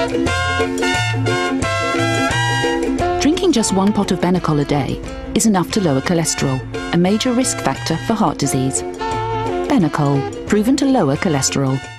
Drinking just 1 pot of Benecol a day is enough to lower cholesterol, a major risk factor for heart disease. Benecol, proven to lower cholesterol.